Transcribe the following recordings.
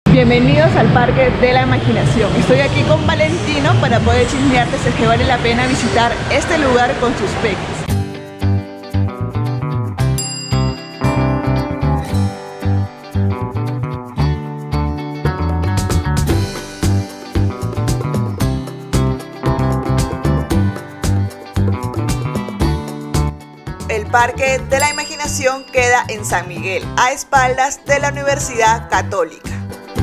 Bienvenidos al Parque de la Imaginación. Estoy aquí con Valentino para poder chismearte si es que vale la pena visitar este lugar con sus peques. El Parque de la Imaginación queda en San Miguel, a espaldas de la Universidad Católica.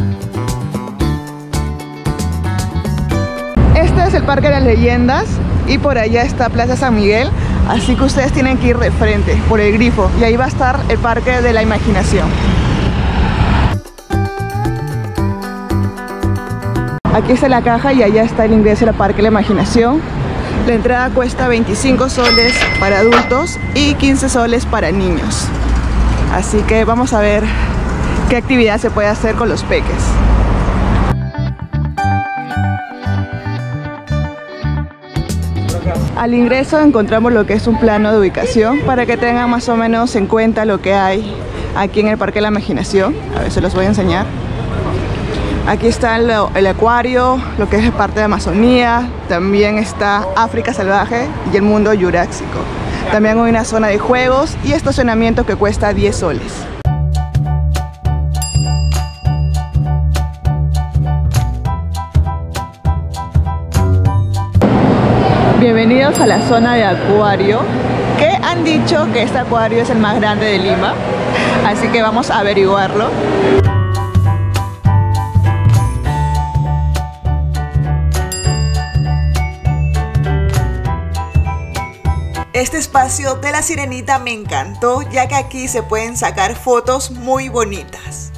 Este es el Parque de las Leyendas y por allá está Plaza San Miguel, así que ustedes tienen que ir de frente, por el grifo, y ahí va a estar el Parque de la Imaginación. Aquí está la caja y allá está el ingreso al Parque de la Imaginación. La entrada cuesta 25 soles para adultos y 15 soles para niños. Así que vamos a ver qué actividad se puede hacer con los peques. Al ingreso encontramos lo que es un plano de ubicación para que tengan más o menos en cuenta lo que hay aquí en el Parque de la Imaginación. A ver, se los voy a enseñar. Aquí está el acuario, lo que es parte de Amazonía, también está África salvaje y el mundo jurásico. También hay una zona de juegos y estacionamiento que cuesta 10 soles. Bienvenidos a la zona de acuario, que han dicho que este acuario es el más grande de Lima, así que vamos a averiguarlo. Este espacio de la Sirenita me encantó, ya que aquí se pueden sacar fotos muy bonitas.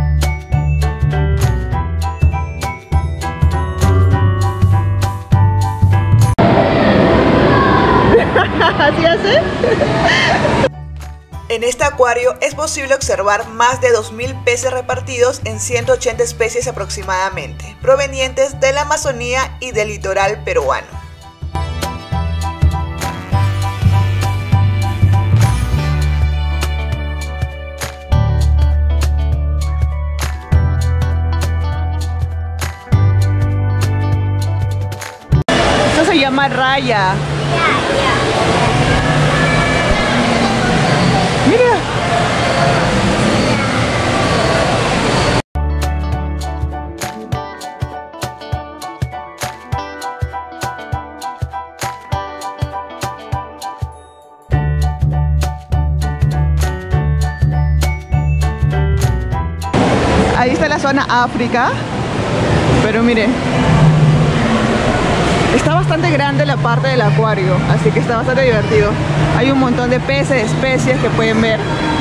¿Así hace? En este acuario es posible observar más de 2000 peces repartidos en 180 especies aproximadamente, provenientes de la Amazonía y del litoral peruano. Esto se llama raya. Mira. Ahí está la zona África, pero miren, está bastante grande la parte del acuario, así que está bastante divertido. Hay un montón de peces, especies que pueden ver.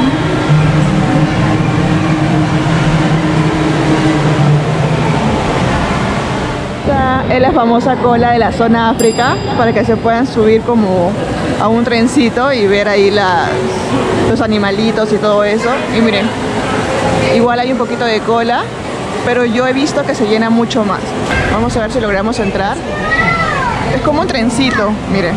Esta es la famosa cola de la zona África, para que se puedan subir como a un trencito y ver ahí los animalitos y todo eso. Y miren, igual hay un poquito de cola, pero yo he visto que se llena mucho más. Vamos a ver si logramos entrar. Es como un trencito, miren.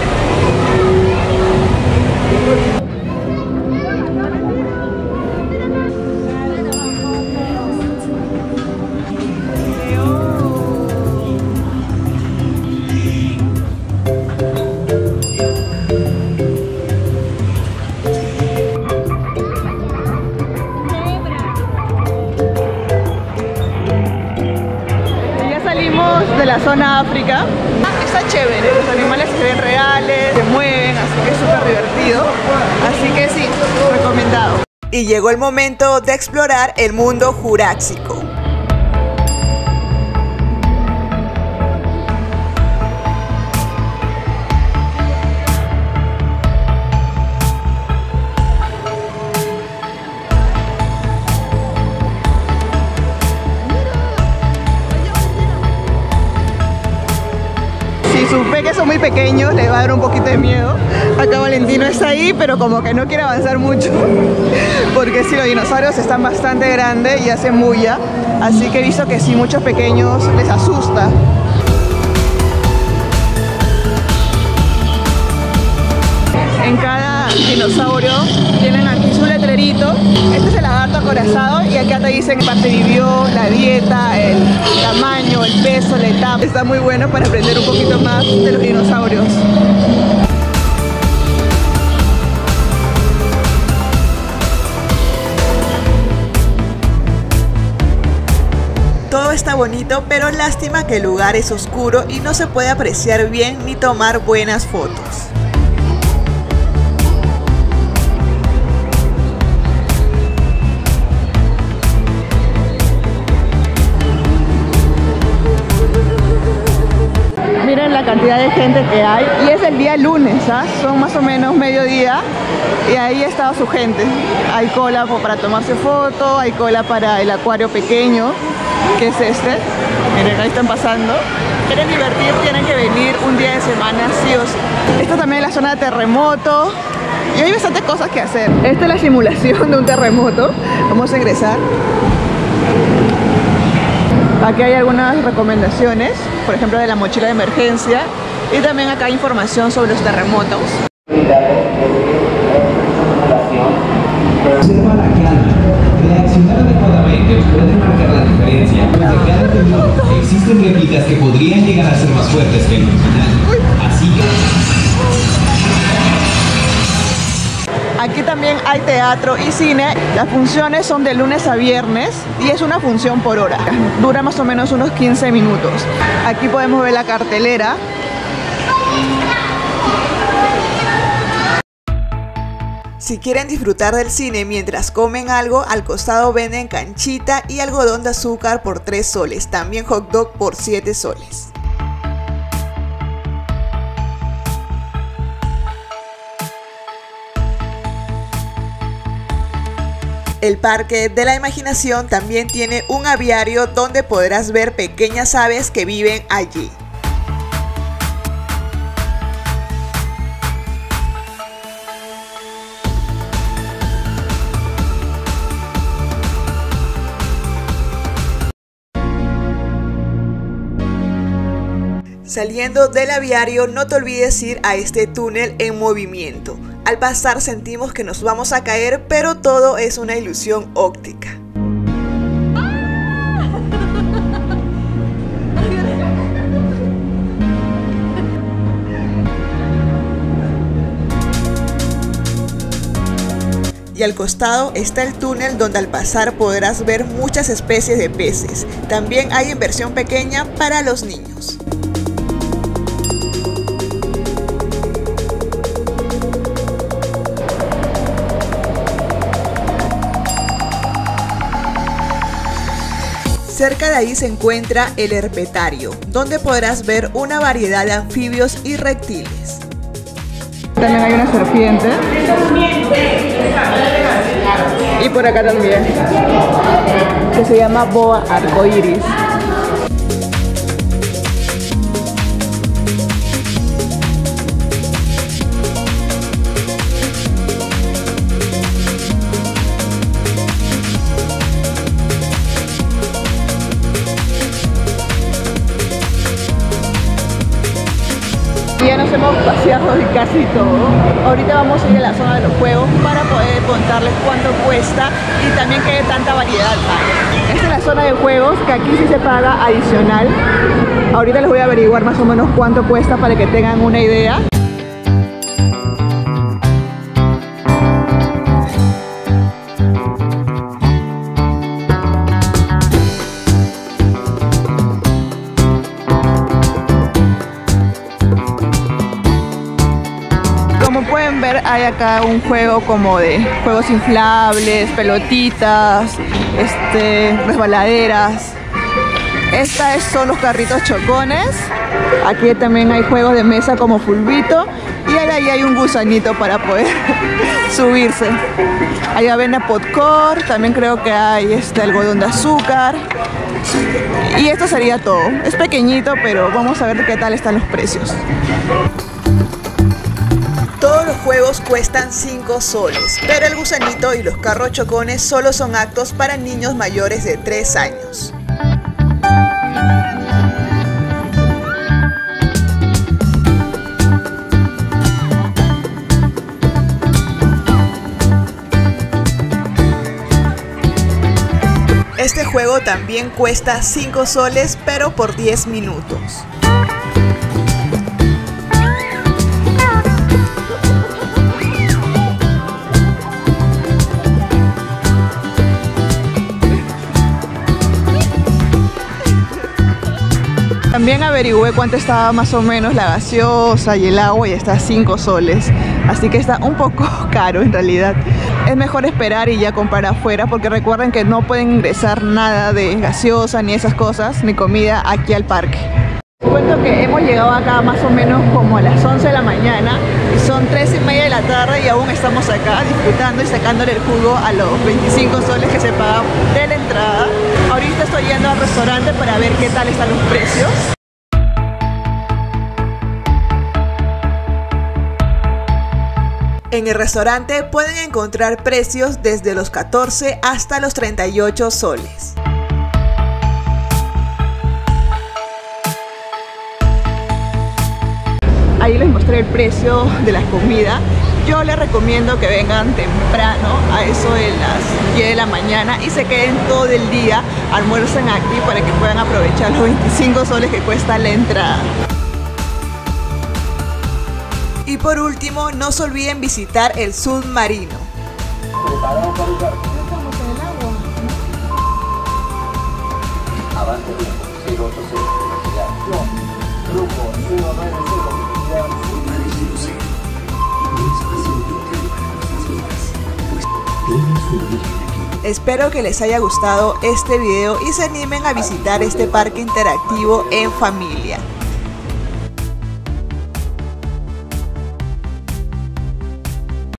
Ya salimos de la zona África. Está chévere, los animales se ven reales, se mueven, así que es súper divertido. Así que sí, recomendado. Y llegó el momento de explorar el mundo jurásico. Sus peques son muy pequeños, les va a dar un poquito de miedo. Acá Valentino está ahí, pero como que no quiere avanzar mucho, porque sí, los dinosaurios están bastante grandes y hacen bulla, así que he visto que sí, muchos pequeños les asusta. En cada dinosaurio tienen aquí su letrerito. Este es el lagarto acorazado y acá te dicen en parte vivió, la dieta, el tamaño, el peso, la etapa. Está muy bueno para aprender un poquito más de los dinosaurios. Todo está bonito, pero lástima que el lugar es oscuro y no se puede apreciar bien ni tomar buenas fotos. Miren la cantidad de gente que hay y es el día lunes, ¿ah? Son más o menos mediodía y ahí está su gente. Hay cola para tomarse foto, hay cola para el acuario pequeño, que es este. Miren, ahí están pasando. Quieren divertir, tienen que venir un día de semana, sí o sí. Esta también es la zona de terremoto y hay bastantes cosas que hacer. Esta es la simulación de un terremoto. Vamos a ingresar. Aquí hay algunas recomendaciones, por ejemplo de la mochila de emergencia, y también acá hay información sobre los terremotos. Observa la calma, reaccionar adecuadamente puede marcar la diferencia. De cada temblor existen réplicas que podrían llegar a ser más fuertes que el original. Así que... Aquí también hay teatro y cine. Las funciones son de lunes a viernes y es una función por hora. Dura más o menos unos 15 minutos. Aquí podemos ver la cartelera. Si quieren disfrutar del cine mientras comen algo, al costado venden canchita y algodón de azúcar por 3 soles. También hot dog por 7 soles. El Parque de la Imaginación también tiene un aviario donde podrás ver pequeñas aves que viven allí. Saliendo del aviario, no te olvides ir a este túnel en movimiento. Al pasar sentimos que nos vamos a caer, pero todo es una ilusión óptica. Y al costado está el túnel donde al pasar podrás ver muchas especies de peces. También hay inversión pequeña para los niños. Cerca de ahí se encuentra el herpetario, donde podrás ver una variedad de anfibios y reptiles. También hay una serpiente. Y por acá también, que se llama boa arcoiris. Ya nos hemos paseado de casi todo. Ahorita vamos a ir a la zona de los juegos para poder contarles cuánto cuesta y también qué tanta variedad hay. Esta es la zona de juegos, que aquí sí se paga adicional. Ahorita les voy a averiguar más o menos cuánto cuesta para que tengan una idea. Como pueden ver, hay acá un juego como de juegos inflables, pelotitas, resbaladeras. Estos son los carritos chocones. Aquí también hay juegos de mesa como fulbito. Y ahí hay un gusanito para poder subirse. Hay avena popcorn, también creo que hay algodón de azúcar. Y esto sería todo. Es pequeñito, pero vamos a ver qué tal están los precios. Todos los juegos cuestan 5 soles, pero el gusanito y los carros chocones solo son aptos para niños mayores de 3 años. juego también cuesta 5 soles, pero por 10 minutos. También averigüé cuánto estaba más o menos la gaseosa y el agua y está a 5 soles. Así que está un poco caro en realidad. Es mejor esperar y ya comprar afuera, porque recuerden que no pueden ingresar nada de gaseosa ni esas cosas, ni comida aquí al parque. Les cuento que hemos llegado acá más o menos como a las 11 de la mañana y son 3:30 de la tarde y aún estamos acá disfrutando y sacándole el jugo a los 25 soles que se pagan de la entrada. Ahorita estoy yendo al restaurante para ver qué tal están los precios. En el restaurante pueden encontrar precios desde los 14 hasta los 38 soles. Ahí les mostré el precio de la comida. Yo les recomiendo que vengan temprano, a eso de las 10 de la mañana, y se queden todo el día, almuercen aquí para que puedan aprovechar los 25 soles que cuesta la entrada. Y por último, no se olviden visitar el submarino. Espero que les haya gustado este video y se animen a visitar este parque interactivo en familia.